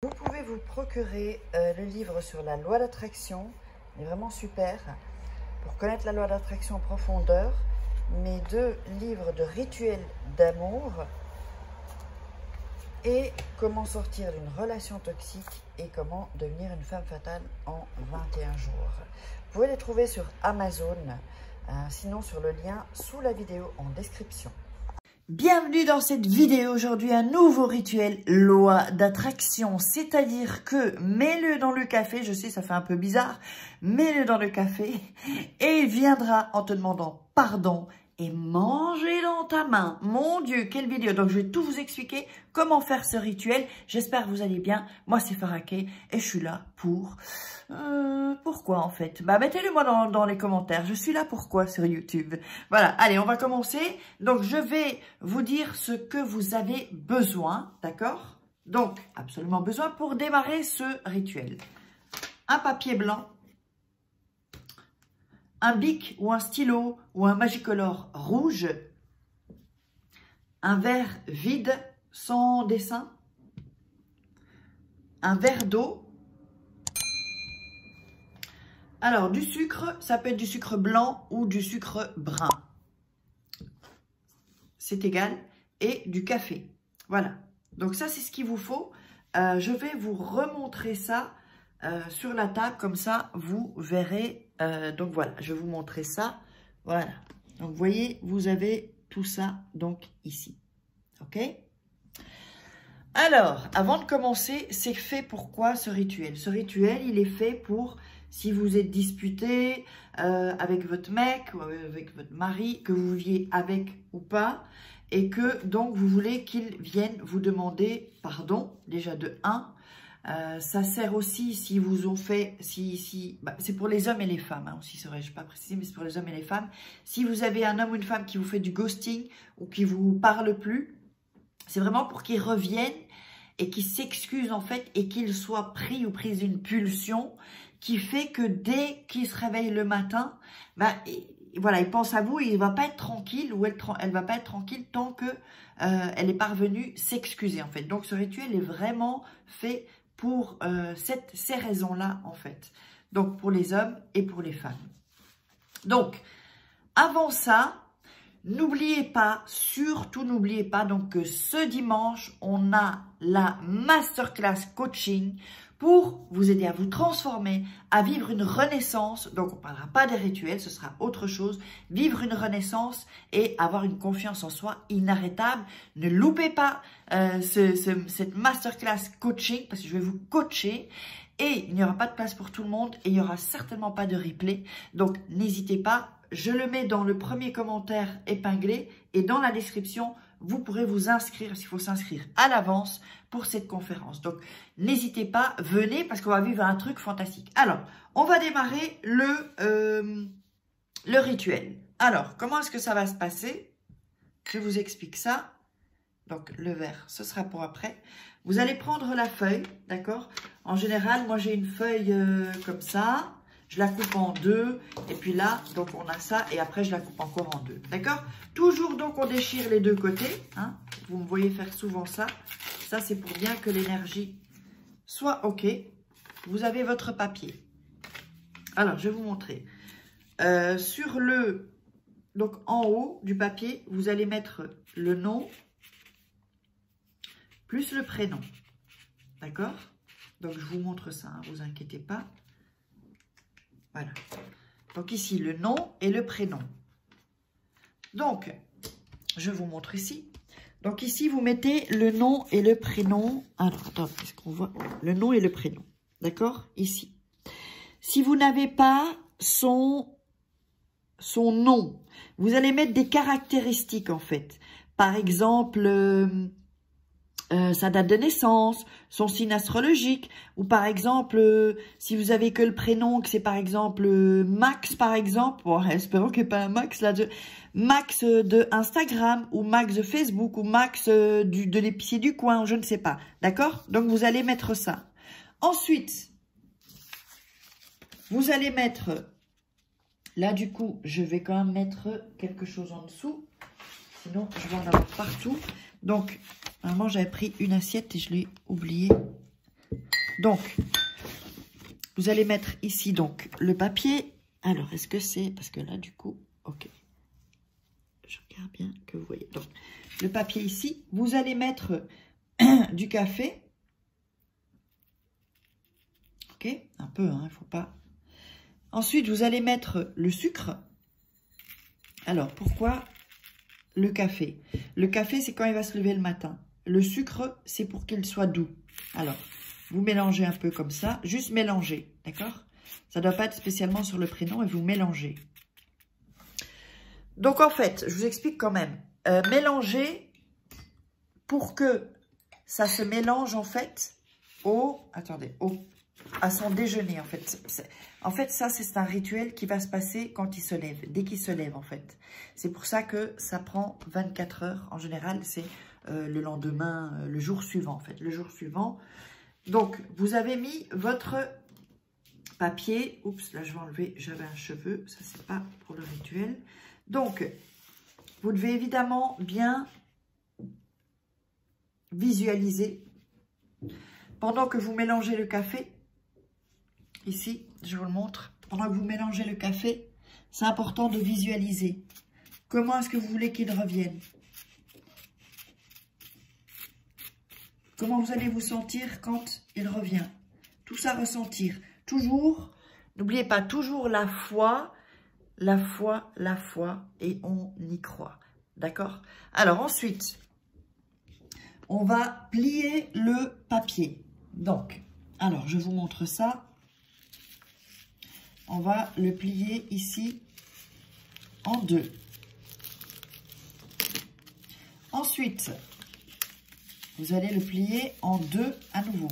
Vous pouvez vous procurer le livre sur la loi d'attraction. Il est vraiment super pour connaître la loi d'attraction en profondeur. Mes 2 livres de rituels d'amour et comment sortir d'une relation toxique et comment devenir une femme fatale en 21 jours. Vous pouvez les trouver sur Amazon, sinon sur le lien sous la vidéo en description. Bienvenue dans cette vidéo. Aujourd'hui, un nouveau rituel loi d'attraction, c'est-à-dire que mets-le dans le café, je sais ça fait un peu bizarre, mets-le dans le café et il viendra en te demandant pardon et manger dans ta main. Mon Dieu, quelle vidéo! Donc, je vais tout vous expliquer comment faire ce rituel. J'espère que vous allez bien. Moi, c'est Faraké et je suis là pour... pourquoi, en fait? Bah, mettez-le moi dans les commentaires. Je suis là pourquoi sur YouTube? Voilà, allez, on va commencer. Donc, je vais vous dire ce que vous avez besoin, d'accord? Donc, absolument besoin pour démarrer ce rituel. Un papier blanc. Un bic ou un stylo ou un Magicolor rouge, un verre vide sans dessin, un verre d'eau. Alors, du sucre, ça peut être du sucre blanc ou du sucre brun. C'est égal. Et du café. Voilà. Donc, ça, c'est ce qu'il vous faut. Je vais vous remontrer ça sur la table. Comme ça, vous verrez. Donc voilà, je vais vous montrer ça. Voilà. Donc vous voyez, vous avez tout ça donc ici. Ok? Alors, avant de commencer, c'est fait pourquoi ce rituel? Ce rituel, il est fait pour si vous êtes disputé avec votre mec ou avec votre mari, que vous viviez avec ou pas, et que donc vous voulez qu'il vienne vous demander pardon, déjà de 1. Ça sert aussi si vous ont fait, bah, c'est pour les hommes et les femmes, hein, aussi, serais-je pas précisé, mais c'est pour les hommes et les femmes. Si vous avez un homme ou une femme qui vous fait du ghosting ou qui vous parle plus, c'est vraiment pour qu'il revienne et qu'il s'excuse en fait et qu'il soit pris ou prise d'une pulsion qui fait que dès qu'il se réveille le matin, bah, voilà, il pense à vous et il ne va pas être tranquille ou elle va pas être tranquille tant que elle est parvenue s'excuser en fait. Donc ce rituel est vraiment fait pour ces raisons-là, en fait. Donc, pour les hommes et pour les femmes. Donc, avant ça, n'oubliez pas, surtout n'oubliez pas, donc que ce dimanche, on a la masterclass coaching pour vous aider à vous transformer, à vivre une renaissance. Donc, on ne parlera pas des rituels, ce sera autre chose. Vivre une renaissance et avoir une confiance en soi inarrêtable. Ne loupez pas cette masterclass coaching parce que je vais vous coacher. Et il n'y aura pas de place pour tout le monde et il n'y aura certainement pas de replay. Donc, n'hésitez pas. Je le mets dans le premier commentaire épinglé et dans la description, vous pourrez vous inscrire, parce qu'il faut s'inscrire à l'avance pour cette conférence. Donc, n'hésitez pas, venez parce qu'on va vivre un truc fantastique. Alors, on va démarrer le rituel. Alors, comment est-ce que ça va se passer? Je vous explique ça. Donc, le verre, ce sera pour après. Vous allez prendre la feuille, d'accord? En général, moi, j'ai une feuille comme ça. Je la coupe en 2. Et puis là, donc, on a ça. Et après, je la coupe encore en 2. D'accord? Toujours, donc, on déchire les deux côtés. Hein? Vous me voyez faire souvent ça. Ça, c'est pour bien que l'énergie soit OK. Vous avez votre papier. Alors, je vais vous montrer. Sur le... Donc, en haut du papier, vous allez mettre le nom plus le prénom. D'accord? Donc, je vous montre ça, hein, vous inquiétez pas. Voilà. Donc, ici, le nom et le prénom. Donc, je vous montre ici. Donc, ici, vous mettez le nom et le prénom. Alors, attends, est-ce qu'on voit? Le nom et le prénom. D'accord? Ici. Si vous n'avez pas son nom, vous allez mettre des caractéristiques, en fait. Par exemple... sa date de naissance, son signe astrologique, ou par exemple, si vous avez que le prénom, que c'est par exemple Max, par exemple, bon, espérons qu'il n'y ait pas un Max là, Max de Instagram, ou Max de Facebook, ou Max de l'épicier du coin, je ne sais pas, d'accord? Donc, vous allez mettre ça. Ensuite, vous allez mettre, là du coup, je vais quand même mettre quelque chose en dessous, sinon je vais en avoir partout. Donc, normalement, j'avais pris une assiette et je l'ai oublié. Donc, vous allez mettre ici donc le papier. Alors, est-ce que c'est... Parce que là, du coup, ok. Je regarde bien que vous voyez. Donc, le papier ici. Vous allez mettre du café. Ok, un peu, hein, il ne faut pas... Ensuite, vous allez mettre le sucre. Alors, pourquoi le café? Le café, c'est quand il va se lever le matin. Le sucre, c'est pour qu'il soit doux. Alors, vous mélangez un peu comme ça. Juste mélanger, d'accord? Ça ne doit pas être spécialement sur le prénom et vous mélangez. Donc, en fait, je vous explique quand même. Mélangez pour que ça se mélange, en fait, à son déjeuner, en fait. En fait, ça, c'est un rituel qui va se passer quand il se lève, dès qu'il se lève, en fait. C'est pour ça que ça prend 24 heures. En général, c'est le lendemain, le jour suivant, en fait. Le jour suivant. Donc, vous avez mis votre papier. Oups, là, je vais enlever, j'avais un cheveu. Ça, c'est pas pour le rituel. Donc, vous devez évidemment bien visualiser. Pendant que vous mélangez le café, ici, je vous le montre. Pendant que vous mélangez le café, c'est important de visualiser. Comment est-ce que vous voulez qu'il revienne? Comment vous allez vous sentir quand il revient? Tout ça, ressentir. Toujours, n'oubliez pas, toujours la foi, et on y croit. D'accord? Alors ensuite, on va plier le papier. Donc, alors je vous montre ça. On va le plier ici en deux. Ensuite, vous allez le plier en deux à nouveau.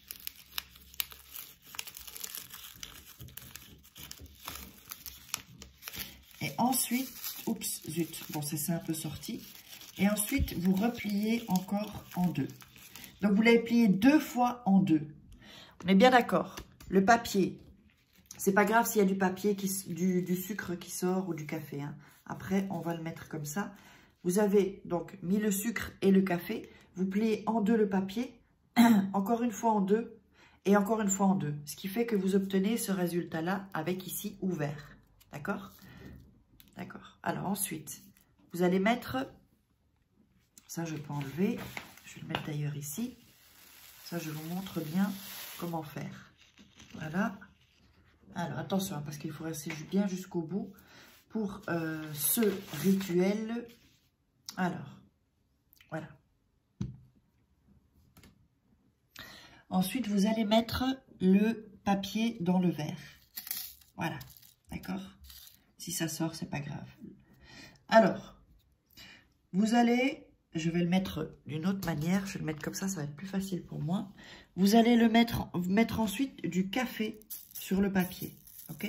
Et ensuite, oups, zut, bon, c'est un peu sorti. Et ensuite, vous repliez encore en deux. Donc, vous l'avez plié 2 fois en deux. On est bien d'accord. Le papier, c'est pas grave s'il y a du papier, du sucre qui sort ou du café. Hein. Après, on va le mettre comme ça. Vous avez donc mis le sucre et le café. Vous pliez en deux le papier, encore une fois en deux et encore une fois en deux. Ce qui fait que vous obtenez ce résultat-là avec ici ouvert. D'accord? D'accord. Alors ensuite, vous allez mettre... Ça, je peux enlever. Je vais le mettre d'ailleurs ici. Ça, je vous montre bien comment faire. Voilà. Alors, attention, parce qu'il faut rester bien jusqu'au bout pour ce rituel. Alors, voilà. Ensuite, vous allez mettre le papier dans le verre. Voilà, d'accord? Si ça sort, c'est pas grave. Alors, vous allez... Je vais le mettre d'une autre manière. Je vais le mettre comme ça va être plus facile pour moi. Vous allez mettre ensuite du café sur le papier. Ok?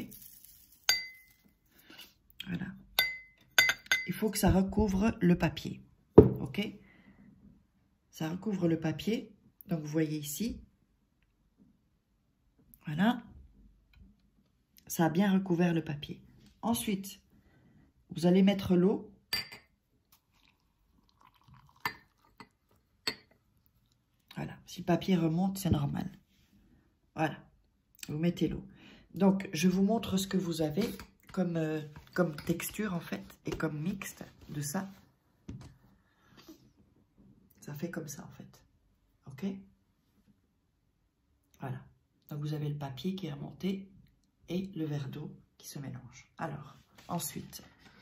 Voilà. Il faut que ça recouvre le papier. Ok? Ça recouvre le papier. Donc, vous voyez ici. Voilà. Ça a bien recouvert le papier. Ensuite, vous allez mettre l'eau. Voilà, si le papier remonte, c'est normal. Voilà, vous mettez l'eau. Donc, je vous montre ce que vous avez comme texture, en fait, et comme mixte de ça. Ça fait comme ça, en fait. OK? Voilà. Donc, vous avez le papier qui est remonté et le verre d'eau qui se mélange. Alors, ensuite,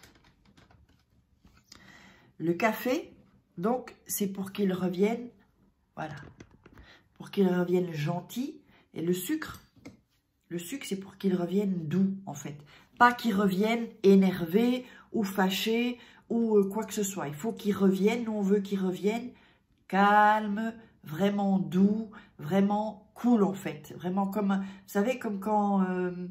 le café, donc, c'est pour qu'il revienne... Voilà, pour qu'il revienne gentil. Et le sucre, c'est pour qu'il revienne doux, en fait. Pas qu'il revienne énervé ou fâché ou quoi que ce soit. Il faut qu'il revienne, nous on veut qu'il revienne calme, vraiment doux, vraiment cool, en fait. Vraiment comme, vous savez, comme quand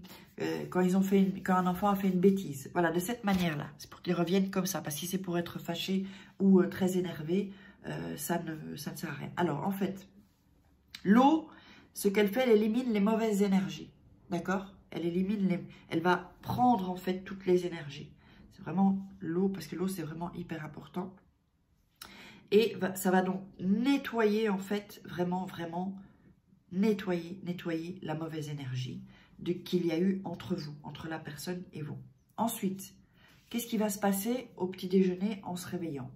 un enfant a fait une bêtise. Voilà, de cette manière-là. C'est pour qu'il revienne comme ça. Parce que si c'est pour être fâché ou très énervé, ça ne sert à rien. Alors, en fait, l'eau, ce qu'elle fait, elle élimine les mauvaises énergies. D'accord? Elle va prendre, en fait, toutes les énergies. C'est vraiment l'eau, parce que l'eau, c'est vraiment hyper important. Et ça va donc nettoyer, en fait, vraiment, vraiment nettoyer la mauvaise énergie qu'il y a eu entre vous, entre la personne et vous. Ensuite, qu'est-ce qui va se passer au petit déjeuner en se réveillant?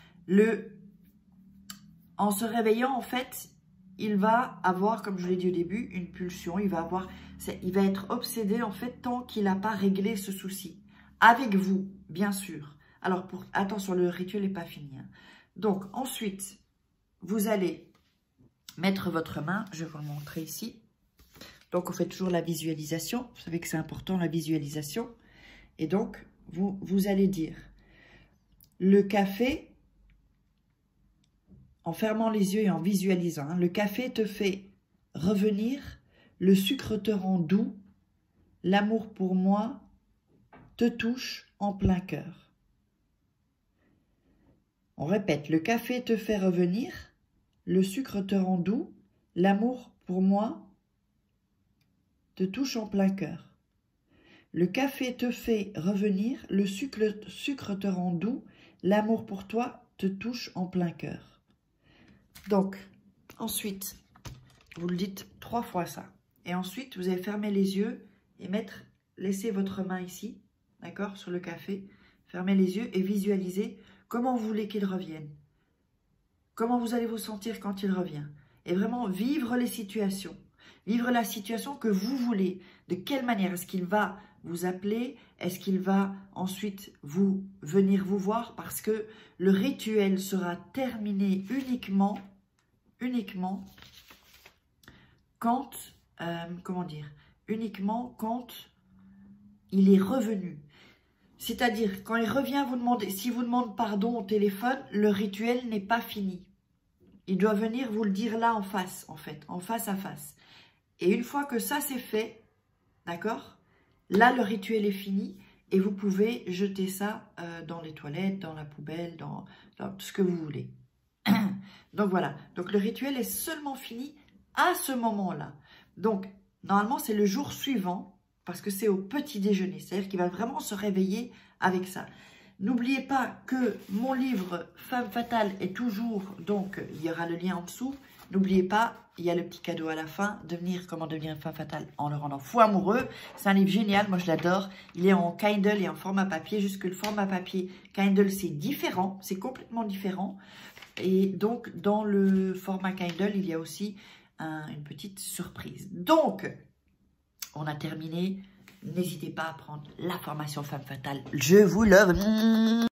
En se réveillant, en fait, il va avoir, comme je l'ai dit au début, une pulsion. Il va être obsédé, en fait, tant qu'il n'a pas réglé ce souci. Avec vous, bien sûr. Alors, attention, le rituel n'est pas fini. Hein. Donc, ensuite, vous allez mettre votre main. Je vais vous le montrer ici. Donc, on fait toujours la visualisation. Vous savez que c'est important, la visualisation. Et donc, vous allez dire, le café, en fermant les yeux et en visualisant, hein, le café te fait revenir, le sucre te rend doux, l'amour pour moi te touche en plein cœur. On répète, le café te fait revenir, le sucre te rend doux, l'amour pour moi te touche en plein cœur. Le café te fait revenir, le sucre te rend doux, l'amour pour toi te touche en plein cœur. Donc, ensuite, vous le dites 3 fois ça. Et ensuite, vous allez fermer les yeux et laissez votre main ici, d'accord, sur le café. Fermez les yeux et visualisez comment vous voulez qu'il revienne. Comment vous allez vous sentir quand il revient. Et vraiment vivre les situations. Vivre la situation que vous voulez. De quelle manière? Est-ce qu'il va vous appeler? Est-ce qu'il va ensuite venir vous voir? Parce que le rituel sera terminé uniquement quand, uniquement quand il est revenu. C'est-à-dire, quand il revient vous demander, s'il vous demande pardon au téléphone, le rituel n'est pas fini. Il doit venir vous le dire là en face, en fait, en face à face. Et une fois que ça c'est fait, d'accord, là le rituel est fini et vous pouvez jeter ça dans les toilettes, dans la poubelle, dans tout ce que vous voulez. Donc voilà, donc le rituel est seulement fini à ce moment-là. Donc normalement c'est le jour suivant parce que c'est au petit déjeuner, c'est-à-dire qu'il va vraiment se réveiller avec ça. N'oubliez pas que mon livre Femme Fatale est toujours, donc il y aura le lien en dessous. N'oubliez pas, il y a le petit cadeau à la fin, Comment devenir une femme fatale en le rendant fou amoureux. C'est un livre génial, moi je l'adore. Il est en Kindle et en format papier, juste que le format papier Kindle c'est différent, c'est complètement différent. Et donc dans le format Kindle, il y a aussi une petite surprise. Donc, on a terminé. N'hésitez pas à prendre la formation Femme Fatale. Je vous love.